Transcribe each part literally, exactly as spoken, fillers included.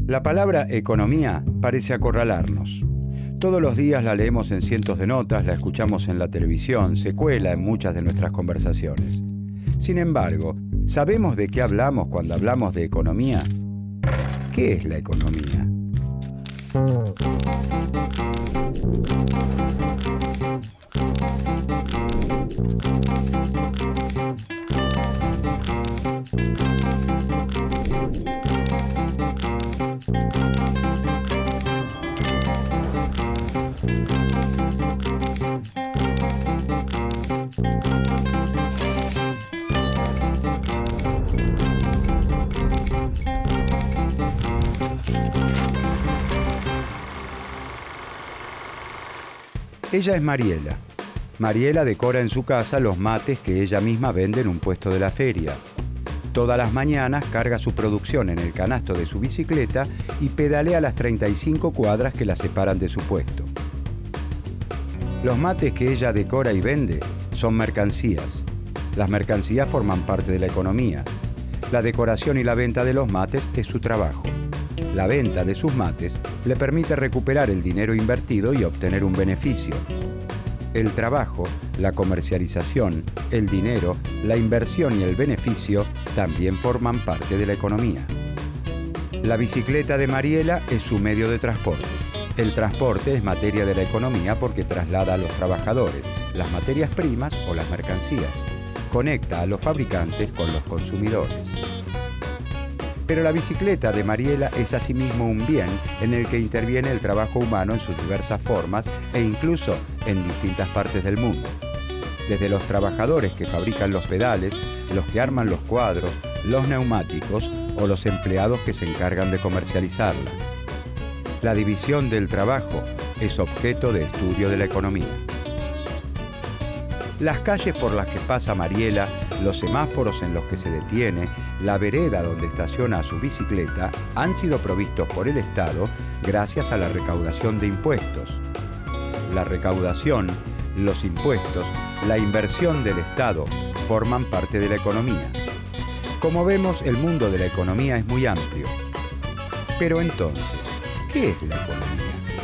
La palabra economía parece acorralarnos. Todos los días la leemos en cientos de notas, la escuchamos en la televisión, se cuela en muchas de nuestras conversaciones. Sin embargo, ¿sabemos de qué hablamos cuando hablamos de economía? ¿Qué es la economía? Ella es Mariela. Mariela decora en su casa los mates que ella misma vende en un puesto de la feria. Todas las mañanas carga su producción en el canasto de su bicicleta y pedalea las treinta y cinco cuadras que la separan de su puesto. Los mates que ella decora y vende son mercancías. Las mercancías forman parte de la economía. La decoración y la venta de los mates es su trabajo. La venta de sus mates le permite recuperar el dinero invertido y obtener un beneficio. El trabajo, la comercialización, el dinero, la inversión y el beneficio también forman parte de la economía. La bicicleta de Mariela es su medio de transporte. El transporte es materia de la economía porque traslada a los trabajadores las materias primas o las mercancías. Conecta a los fabricantes con los consumidores. Pero la bicicleta de Mariela es asimismo un bien en el que interviene el trabajo humano en sus diversas formas e incluso en distintas partes del mundo. Desde los trabajadores que fabrican los pedales, los que arman los cuadros, los neumáticos o los empleados que se encargan de comercializarla. La división del trabajo es objeto de estudio de la economía. Las calles por las que pasa Mariela, los semáforos en los que se detiene, la vereda donde estaciona su bicicleta han sido provistos por el Estado gracias a la recaudación de impuestos. La recaudación, los impuestos, la inversión del Estado forman parte de la economía. Como vemos, el mundo de la economía es muy amplio. Pero entonces, ¿qué es la economía?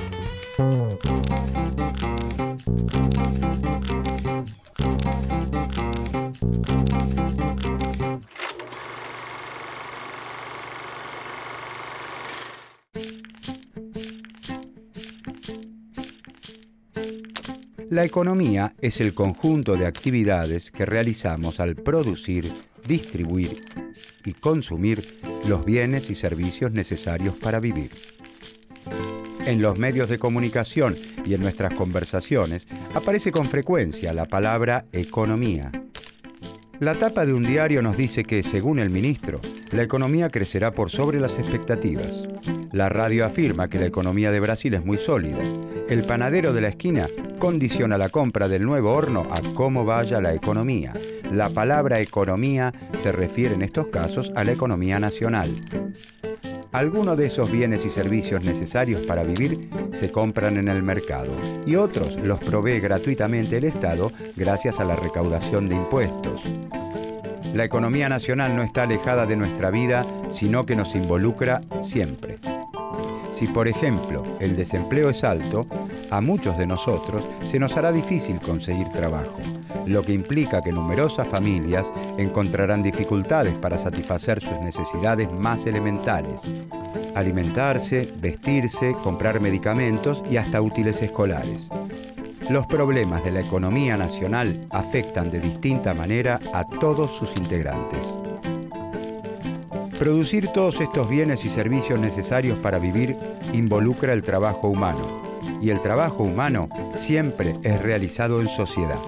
La economía es el conjunto de actividades que realizamos al producir, distribuir y consumir los bienes y servicios necesarios para vivir. En los medios de comunicación y en nuestras conversaciones aparece con frecuencia la palabra economía. La tapa de un diario nos dice que, según el ministro, la economía crecerá por sobre las expectativas. La radio afirma que la economía de Brasil es muy sólida. El panadero de la esquina condiciona la compra del nuevo horno a cómo vaya la economía. La palabra economía se refiere en estos casos a la economía nacional. Algunos de esos bienes y servicios necesarios para vivir se compran en el mercado y otros los provee gratuitamente el Estado gracias a la recaudación de impuestos. La economía nacional no está alejada de nuestra vida, sino que nos involucra siempre. Si, por ejemplo, el desempleo es alto, a muchos de nosotros se nos hará difícil conseguir trabajo, lo que implica que numerosas familias encontrarán dificultades para satisfacer sus necesidades más elementales: alimentarse, vestirse, comprar medicamentos y hasta útiles escolares. Los problemas de la economía nacional afectan de distinta manera a todos sus integrantes. Producir todos estos bienes y servicios necesarios para vivir involucra el trabajo humano, y el trabajo humano siempre es realizado en sociedad.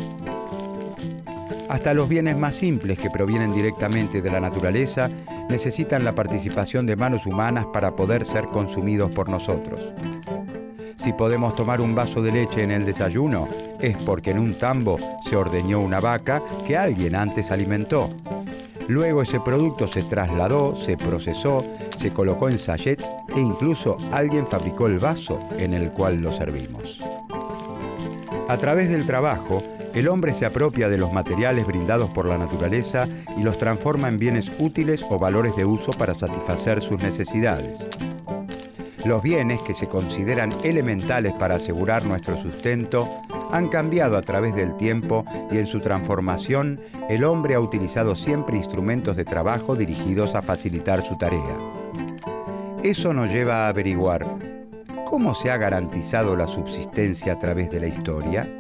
Hasta los bienes más simples que provienen directamente de la naturaleza necesitan la participación de manos humanas para poder ser consumidos por nosotros. Si podemos tomar un vaso de leche en el desayuno, es porque en un tambo se ordeñó una vaca que alguien antes alimentó. Luego ese producto se trasladó, se procesó, se colocó en sachets e incluso alguien fabricó el vaso en el cual lo servimos. A través del trabajo, El hombre se apropia de los materiales brindados por la naturaleza y los transforma en bienes útiles o valores de uso para satisfacer sus necesidades. Los bienes que se consideran elementales para asegurar nuestro sustento han cambiado a través del tiempo y en su transformación el hombre ha utilizado siempre instrumentos de trabajo dirigidos a facilitar su tarea. Eso nos lleva a averiguar ¿cómo se ha garantizado la subsistencia a través de la historia?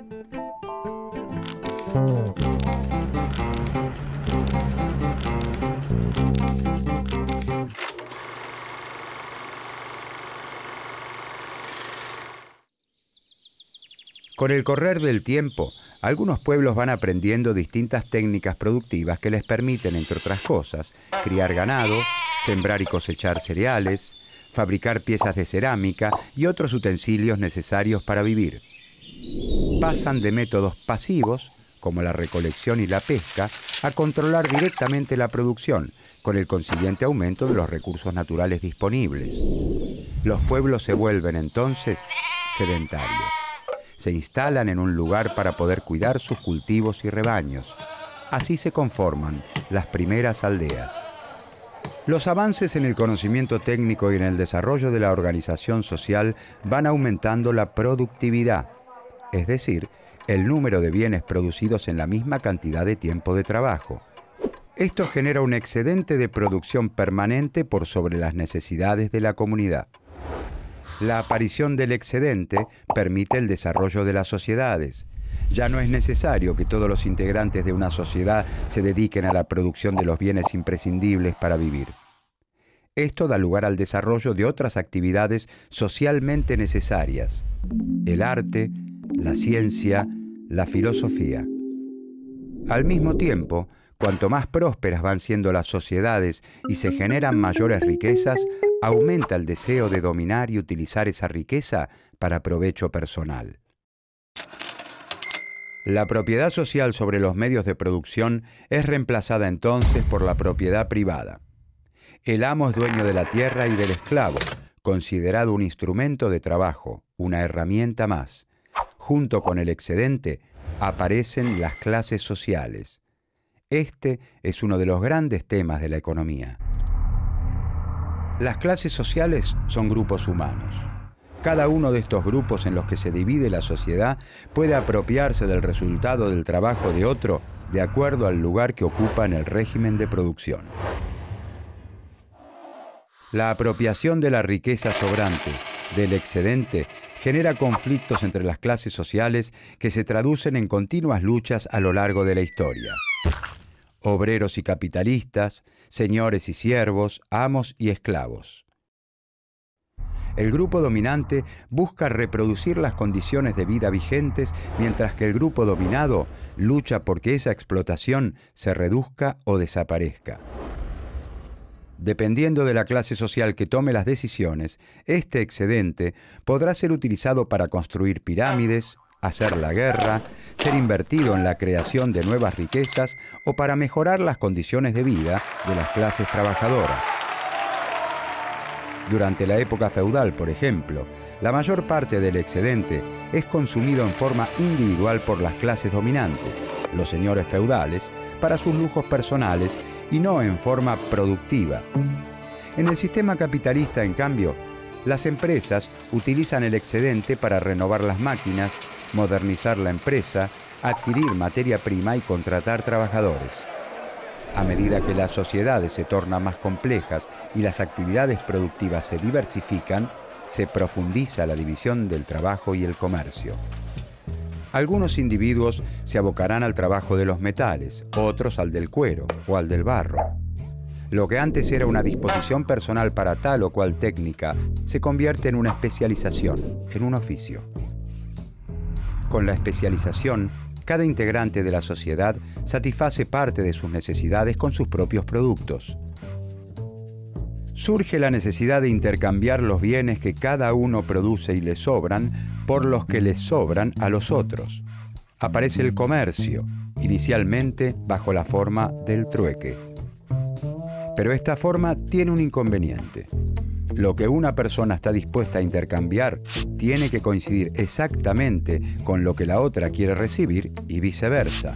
Con el correr del tiempo, algunos pueblos van aprendiendo distintas técnicas productivas que les permiten, entre otras cosas, criar ganado, sembrar y cosechar cereales, fabricar piezas de cerámica y otros utensilios necesarios para vivir. Pasan de métodos pasivos, como la recolección y la pesca, a controlar directamente la producción, con el consiguiente aumento de los recursos naturales disponibles. Los pueblos se vuelven entonces sedentarios. Se instalan en un lugar para poder cuidar sus cultivos y rebaños. Así se conforman las primeras aldeas. Los avances en el conocimiento técnico y en el desarrollo de la organización social van aumentando la productividad, es decir, el número de bienes producidos en la misma cantidad de tiempo de trabajo. Esto genera un excedente de producción permanente por sobre las necesidades de la comunidad. La aparición del excedente permite el desarrollo de las sociedades. Ya no es necesario que todos los integrantes de una sociedad se dediquen a la producción de los bienes imprescindibles para vivir. Esto da lugar al desarrollo de otras actividades socialmente necesarias: el arte, la ciencia, la filosofía. Al mismo tiempo, cuanto más prósperas van siendo las sociedades y se generan mayores riquezas, aumenta el deseo de dominar y utilizar esa riqueza para provecho personal. La propiedad social sobre los medios de producción es reemplazada entonces por la propiedad privada. El amo es dueño de la tierra y del esclavo, considerado un instrumento de trabajo, una herramienta más. Junto con el excedente aparecen las clases sociales. Este es uno de los grandes temas de la economía. Las clases sociales son grupos humanos. Cada uno de estos grupos en los que se divide la sociedad puede apropiarse del resultado del trabajo de otro de acuerdo al lugar que ocupa en el régimen de producción. La apropiación de la riqueza sobrante, del excedente, genera conflictos entre las clases sociales que se traducen en continuas luchas a lo largo de la historia. Obreros y capitalistas, señores y siervos, amos y esclavos. El grupo dominante busca reproducir las condiciones de vida vigentes, mientras que el grupo dominado lucha porque esa explotación se reduzca o desaparezca. Dependiendo de la clase social que tome las decisiones, este excedente podrá ser utilizado para construir pirámides, hacer la guerra, ser invertido en la creación de nuevas riquezas o para mejorar las condiciones de vida de las clases trabajadoras. Durante la época feudal, por ejemplo, la mayor parte del excedente es consumido en forma individual por las clases dominantes, los señores feudales, para sus lujos personales y no en forma productiva. En el sistema capitalista, en cambio, las empresas utilizan el excedente para renovar las máquinas, modernizar la empresa, adquirir materia prima y contratar trabajadores. A medida que las sociedades se tornan más complejas y las actividades productivas se diversifican, se profundiza la división del trabajo y el comercio. Algunos individuos se abocarán al trabajo de los metales, otros al del cuero o al del barro. Lo que antes era una disposición personal para tal o cual técnica se convierte en una especialización, en un oficio. Con la especialización, cada integrante de la sociedad satisface parte de sus necesidades con sus propios productos. Surge la necesidad de intercambiar los bienes que cada uno produce y le sobran por los que les sobran a los otros. Aparece el comercio, inicialmente bajo la forma del trueque. Pero esta forma tiene un inconveniente. Lo que una persona está dispuesta a intercambiar tiene que coincidir exactamente con lo que la otra quiere recibir y viceversa.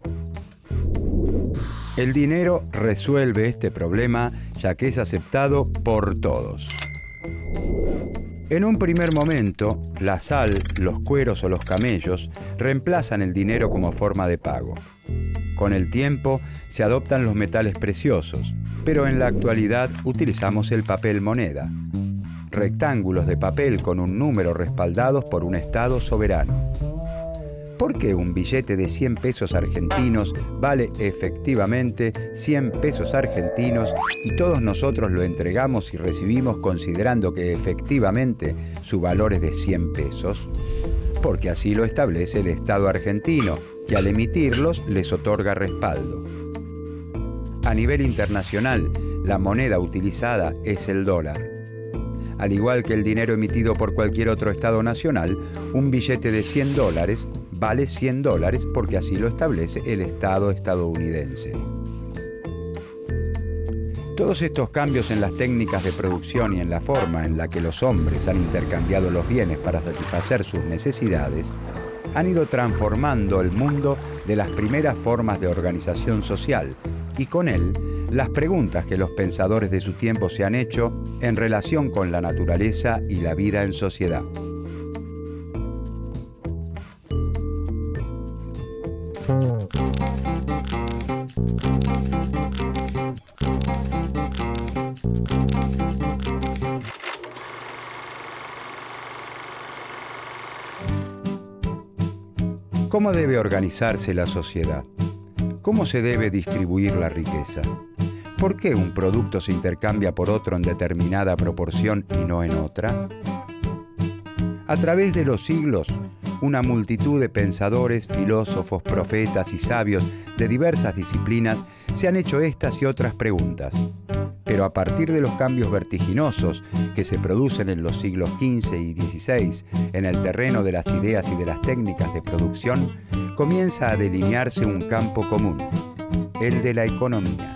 El dinero resuelve este problema ya que es aceptado por todos. En un primer momento, la sal, los cueros o los camellos reemplazan el dinero como forma de pago. Con el tiempo se adoptan los metales preciosos, pero en la actualidad utilizamos el papel moneda. Rectángulos de papel con un número respaldados por un Estado soberano. ¿Por qué un billete de cien pesos argentinos vale efectivamente cien pesos argentinos y todos nosotros lo entregamos y recibimos considerando que efectivamente su valor es de cien pesos? Porque así lo establece el Estado argentino, que al emitirlos les otorga respaldo. A nivel internacional, la moneda utilizada es el dólar. Al igual que el dinero emitido por cualquier otro Estado nacional, un billete de cien dólares vale cien dólares porque así lo establece el Estado estadounidense. Todos estos cambios en las técnicas de producción y en la forma en la que los hombres han intercambiado los bienes para satisfacer sus necesidades han ido transformando el mundo de las primeras formas de organización social y con él las preguntas que los pensadores de su tiempo se han hecho en relación con la naturaleza y la vida en sociedad. ¿Cómo debe organizarse la sociedad? ¿Cómo se debe distribuir la riqueza? ¿Por qué un producto se intercambia por otro en determinada proporción y no en otra? A través de los siglos, una multitud de pensadores, filósofos, profetas y sabios de diversas disciplinas se han hecho estas y otras preguntas. Pero a partir de los cambios vertiginosos que se producen en los siglos quince y dieciséis en el terreno de las ideas y de las técnicas de producción, comienza a delinearse un campo común, el de la economía.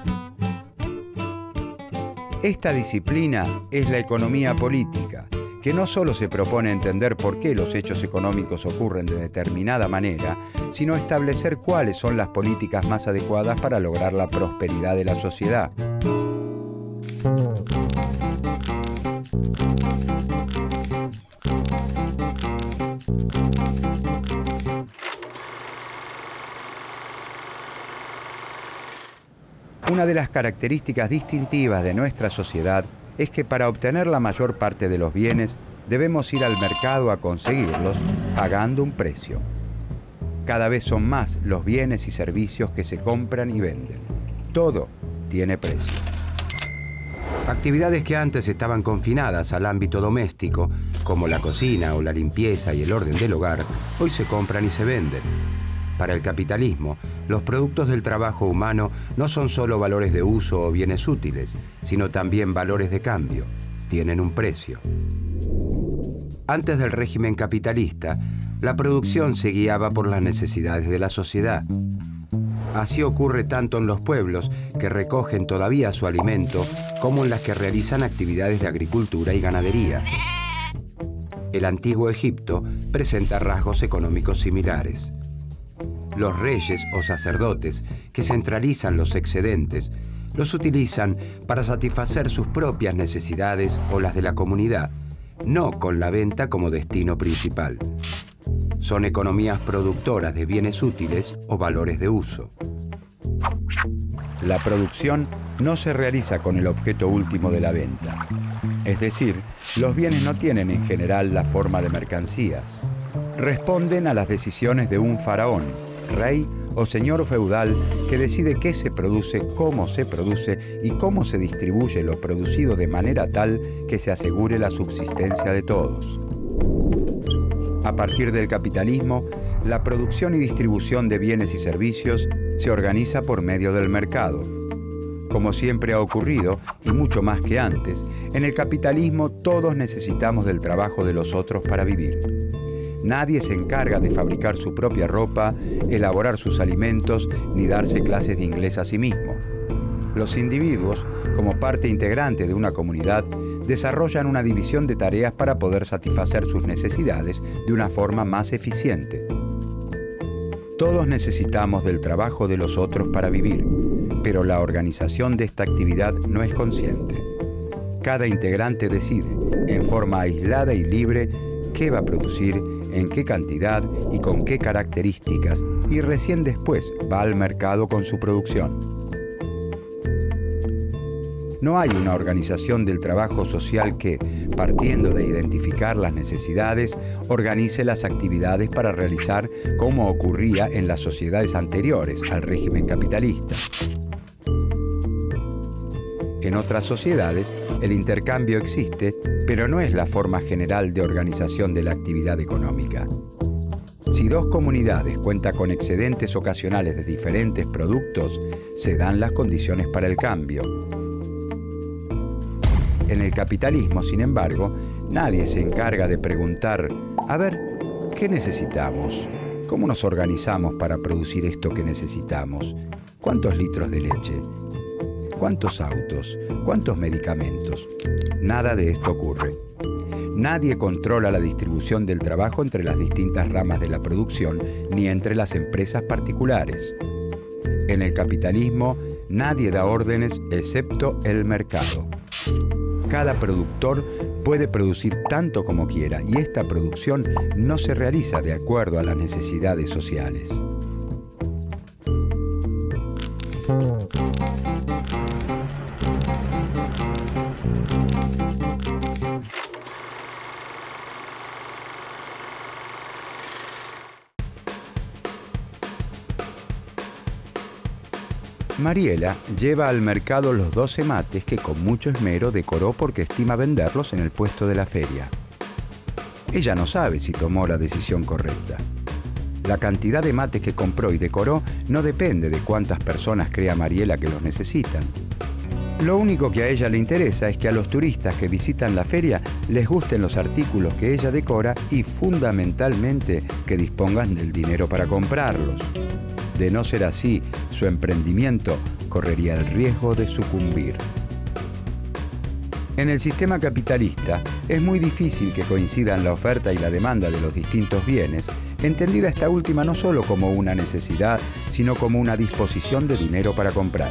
Esta disciplina es la economía política, que no solo se propone entender por qué los hechos económicos ocurren de determinada manera, sino establecer cuáles son las políticas más adecuadas para lograr la prosperidad de la sociedad. Una de las características distintivas de nuestra sociedad es que para obtener la mayor parte de los bienes debemos ir al mercado a conseguirlos pagando un precio. Cada vez son más los bienes y servicios que se compran y venden. Todo tiene precio. Actividades que antes estaban confinadas al ámbito doméstico, como la cocina o la limpieza y el orden del hogar, hoy se compran y se venden. Para el capitalismo, los productos del trabajo humano no son solo valores de uso o bienes útiles, sino también valores de cambio. Tienen un precio. Antes del régimen capitalista, la producción se guiaba por las necesidades de la sociedad. Así ocurre tanto en los pueblos que recogen todavía su alimento como en las que realizan actividades de agricultura y ganadería. El antiguo Egipto presenta rasgos económicos similares. Los reyes o sacerdotes que centralizan los excedentes los utilizan para satisfacer sus propias necesidades o las de la comunidad, no con la venta como destino principal. Son economías productoras de bienes útiles o valores de uso. La producción no se realiza con el objeto último de la venta. Es decir, los bienes no tienen en general la forma de mercancías. Responden a las decisiones de un faraón, rey o señor feudal que decide qué se produce, cómo se produce y cómo se distribuye lo producido de manera tal que se asegure la subsistencia de todos. A partir del capitalismo, la producción y distribución de bienes y servicios se organiza por medio del mercado. Como siempre ha ocurrido, y mucho más que antes, en el capitalismo todos necesitamos del trabajo de los otros para vivir. Nadie se encarga de fabricar su propia ropa, elaborar sus alimentos, ni darse clases de inglés a sí mismo. Los individuos, como parte integrante de una comunidad, desarrollan una división de tareas para poder satisfacer sus necesidades de una forma más eficiente. Todos necesitamos del trabajo de los otros para vivir, pero la organización de esta actividad no es consciente. Cada integrante decide, en forma aislada y libre, qué va a producir, en qué cantidad y con qué características, y recién después va al mercado con su producción. No hay una organización del trabajo social que, partiendo de identificar las necesidades, organice las actividades para realizar como ocurría en las sociedades anteriores al régimen capitalista. En otras sociedades, el intercambio existe, pero no es la forma general de organización de la actividad económica. Si dos comunidades cuentan con excedentes ocasionales de diferentes productos, se dan las condiciones para el cambio. En el capitalismo, sin embargo, nadie se encarga de preguntar, a ver, ¿qué necesitamos? ¿Cómo nos organizamos para producir esto que necesitamos? ¿Cuántos litros de leche? ¿Cuántos autos? ¿Cuántos medicamentos? Nada de esto ocurre. Nadie controla la distribución del trabajo entre las distintas ramas de la producción ni entre las empresas particulares. En el capitalismo, nadie da órdenes excepto el mercado. Cada productor puede producir tanto como quiera y esta producción no se realiza de acuerdo a las necesidades sociales. Mariela lleva al mercado los doce mates que con mucho esmero decoró porque estima venderlos en el puesto de la feria. Ella no sabe si tomó la decisión correcta. La cantidad de mates que compró y decoró no depende de cuántas personas crea Mariela que los necesitan. Lo único que a ella le interesa es que a los turistas que visitan la feria les gusten los artículos que ella decora y fundamentalmente que dispongan del dinero para comprarlos. De no ser así, su emprendimiento correría el riesgo de sucumbir. En el sistema capitalista es muy difícil que coincidan la oferta y la demanda de los distintos bienes, entendida esta última no solo como una necesidad, sino como una disposición de dinero para comprar.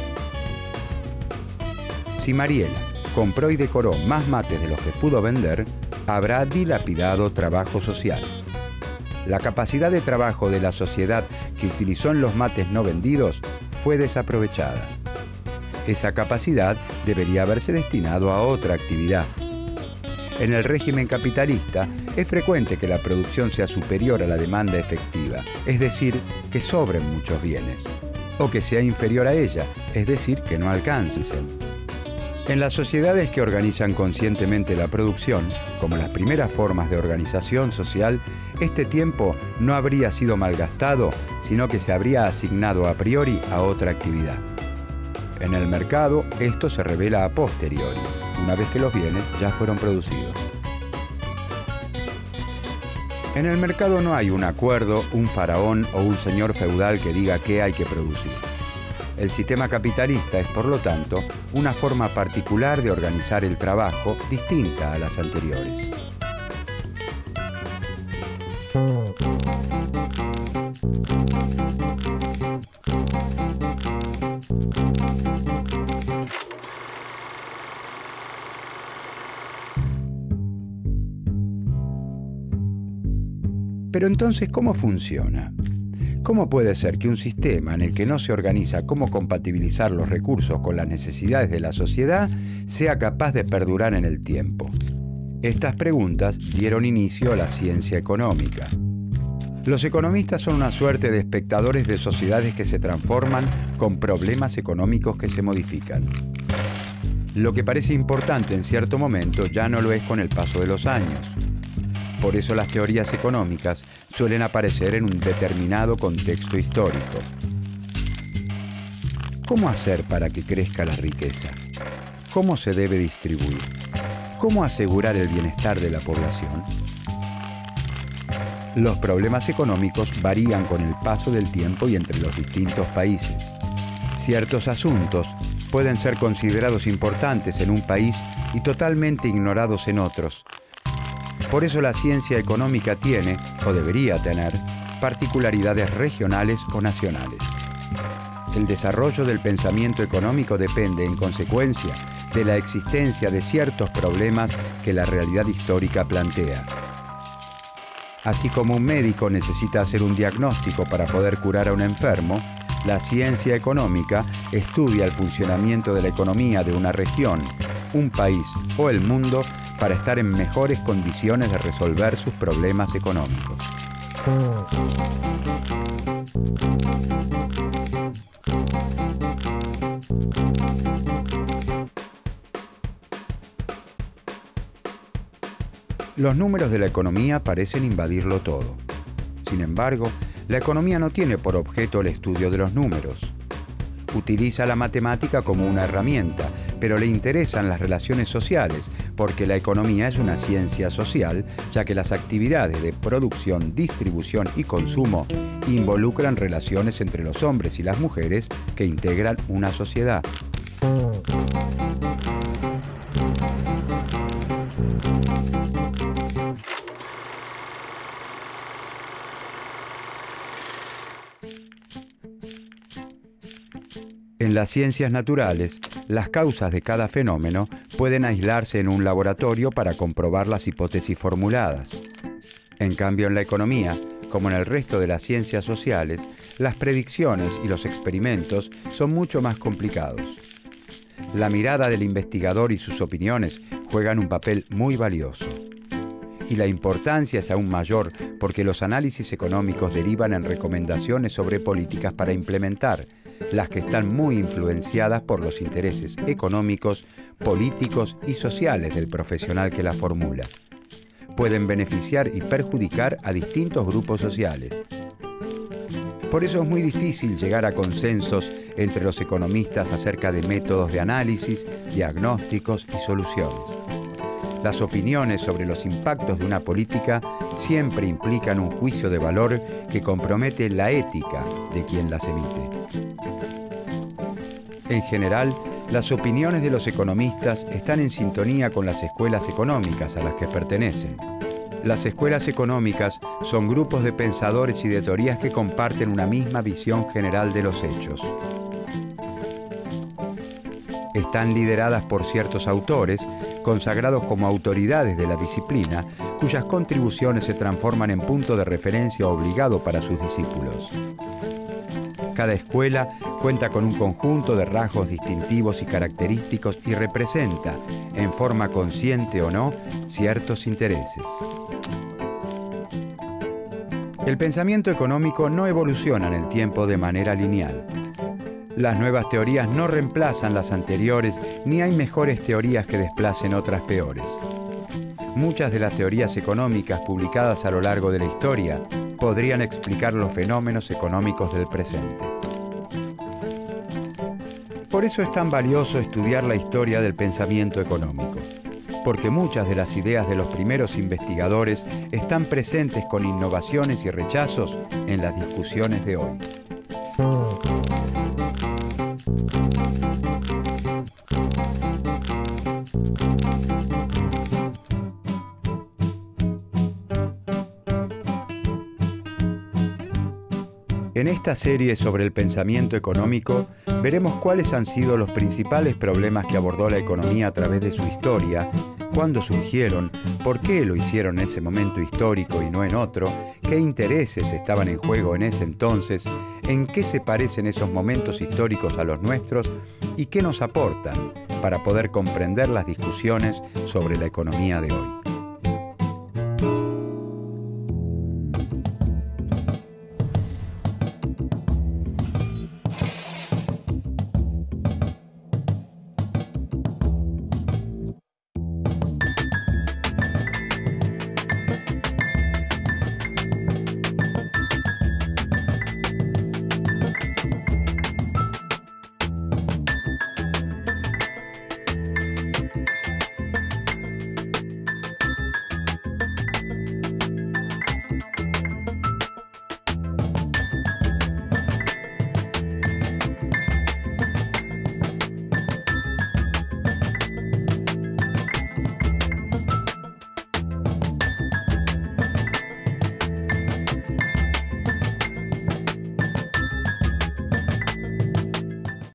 Si Mariela compró y decoró más mates de los que pudo vender, habrá dilapidado trabajo social. La capacidad de trabajo de la sociedad que utilizó en los mates no vendidos fue desaprovechada. Esa capacidad debería haberse destinado a otra actividad. En el régimen capitalista es frecuente que la producción sea superior a la demanda efectiva, es decir, que sobren muchos bienes, o que sea inferior a ella, es decir, que no alcancen. En las sociedades que organizan conscientemente la producción, como las primeras formas de organización social, este tiempo no habría sido malgastado, sino que se habría asignado a priori a otra actividad. En el mercado, esto se revela a posteriori, una vez que los bienes ya fueron producidos. En el mercado no hay un acuerdo, un faraón o un señor feudal que diga qué hay que producir. El sistema capitalista es, por lo tanto, una forma particular de organizar el trabajo distinta a las anteriores. Pero entonces, ¿cómo funciona? ¿Cómo puede ser que un sistema en el que no se organiza cómo compatibilizar los recursos con las necesidades de la sociedad sea capaz de perdurar en el tiempo? Estas preguntas dieron inicio a la ciencia económica. Los economistas son una suerte de espectadores de sociedades que se transforman con problemas económicos que se modifican. Lo que parece importante en cierto momento ya no lo es con el paso de los años. Por eso las teorías económicas suelen aparecer en un determinado contexto histórico. ¿Cómo hacer para que crezca la riqueza? ¿Cómo se debe distribuir? ¿Cómo asegurar el bienestar de la población? Los problemas económicos varían con el paso del tiempo y entre los distintos países. Ciertos asuntos pueden ser considerados importantes en un país y totalmente ignorados en otros. Por eso la ciencia económica tiene, o debería tener, particularidades regionales o nacionales. El desarrollo del pensamiento económico depende, en consecuencia, de la existencia de ciertos problemas que la realidad histórica plantea. Así como un médico necesita hacer un diagnóstico para poder curar a un enfermo, la ciencia económica estudia el funcionamiento de la economía de una región, un país o el mundo para estar en mejores condiciones de resolver sus problemas económicos. Los números de la economía parecen invadirlo todo. Sin embargo, la economía no tiene por objeto el estudio de los números. Utiliza la matemática como una herramienta, pero le interesan las relaciones sociales, porque la economía es una ciencia social, ya que las actividades de producción, distribución y consumo involucran relaciones entre los hombres y las mujeres que integran una sociedad. En las ciencias naturales, las causas de cada fenómeno pueden aislarse en un laboratorio para comprobar las hipótesis formuladas. En cambio, en la economía, como en el resto de las ciencias sociales, las predicciones y los experimentos son mucho más complicados. La mirada del investigador y sus opiniones juegan un papel muy valioso. Y la importancia es aún mayor porque los análisis económicos derivan en recomendaciones sobre políticas para implementar, las que están muy influenciadas por los intereses económicos, políticos y sociales del profesional que la formula. Pueden beneficiar y perjudicar a distintos grupos sociales. Por eso es muy difícil llegar a consensos entre los economistas acerca de métodos de análisis, diagnósticos y soluciones. Las opiniones sobre los impactos de una política siempre implican un juicio de valor que compromete la ética de quien las emite. En general, las opiniones de los economistas están en sintonía con las escuelas económicas a las que pertenecen. Las escuelas económicas son grupos de pensadores y de teorías que comparten una misma visión general de los hechos. Están lideradas por ciertos autores, consagrados como autoridades de la disciplina, cuyas contribuciones se transforman en punto de referencia obligado para sus discípulos. Cada escuela cuenta con un conjunto de rasgos distintivos y característicos y representa, en forma consciente o no, ciertos intereses. El pensamiento económico no evoluciona en el tiempo de manera lineal. Las nuevas teorías no reemplazan las anteriores, ni hay mejores teorías que desplacen otras peores. Muchas de las teorías económicas publicadas a lo largo de la historia podrían explicar los fenómenos económicos del presente. Por eso es tan valioso estudiar la historia del pensamiento económico, porque muchas de las ideas de los primeros investigadores están presentes con innovaciones y rechazos en las discusiones de hoy. En esta serie sobre el pensamiento económico, veremos cuáles han sido los principales problemas que abordó la economía a través de su historia, cuándo surgieron, por qué lo hicieron en ese momento histórico y no en otro, qué intereses estaban en juego en ese entonces, en qué se parecen esos momentos históricos a los nuestros y qué nos aportan para poder comprender las discusiones sobre la economía de hoy.